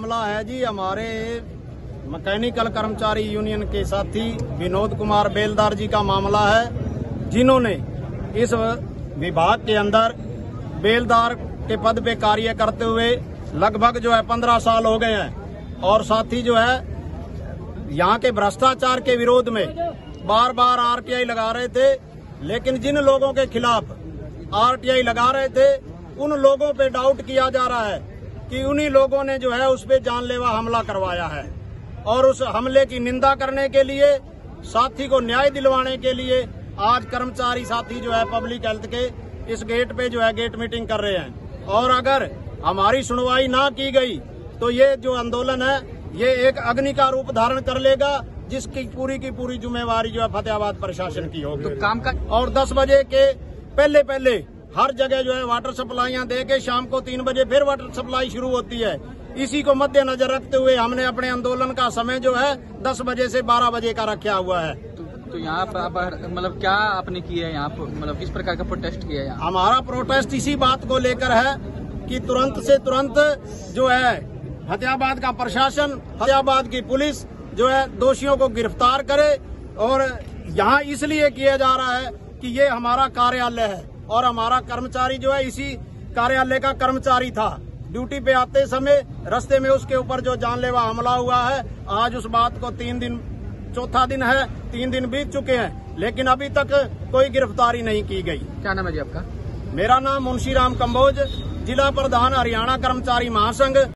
मामला है जी हमारे मैकेनिकल कर्मचारी यूनियन के साथी विनोद कुमार बेलदार जी का मामला है, जिन्होंने इस विभाग के अंदर बेलदार के पद पे कार्य करते हुए लगभग 15 साल हो गए हैं और साथी यहाँ के भ्रष्टाचार के विरोध में बार बार आरटीआई लगा रहे थे। लेकिन जिन लोगों के खिलाफ आरटीआई लगा रहे थे उन लोगों पे डाउट किया जा रहा है कि उन्हीं लोगों ने उस पे जानलेवा हमला करवाया है। और उस हमले की निंदा करने के लिए, साथी को न्याय दिलवाने के लिए आज कर्मचारी साथी पब्लिक हेल्थ के इस गेट पे गेट मीटिंग कर रहे हैं। और अगर हमारी सुनवाई ना की गई तो ये जो आंदोलन है ये एक अग्नि का रूप धारण कर लेगा, जिसकी पूरी की पूरी जिम्मेवारी फतेहाबाद प्रशासन की होगी। तो काम का और 10 बजे के पहले हर जगह वाटर सप्लाइयां दे के शाम को 3 बजे फिर वाटर सप्लाई शुरू होती है। इसी को मद्देनजर रखते हुए हमने अपने आंदोलन का समय 10 बजे से 12 बजे का रखा हुआ है। तो यहाँ पर क्या आपने किया है, यहाँ पर किस प्रकार का प्रोटेस्ट किया है? हमारा प्रोटेस्ट इसी बात को लेकर है कि तुरंत से तुरंत फतेहाबाद का प्रशासन, फतेहाबाद की पुलिस दोषियों को गिरफ्तार करे। और यहाँ इसलिए किया जा रहा है कि ये हमारा कार्यालय है और हमारा कर्मचारी इसी कार्यालय का कर्मचारी था। ड्यूटी पे आते समय रास्ते में उसके ऊपर जानलेवा हमला हुआ है। आज उस बात को 4था दिन है, 3 दिन बीत चुके हैं, लेकिन अभी तक कोई गिरफ्तारी नहीं की गई। क्या नाम है जी आपका? मेरा नाम मुंशी राम कंबोज, जिला प्रधान हरियाणा कर्मचारी महासंघ।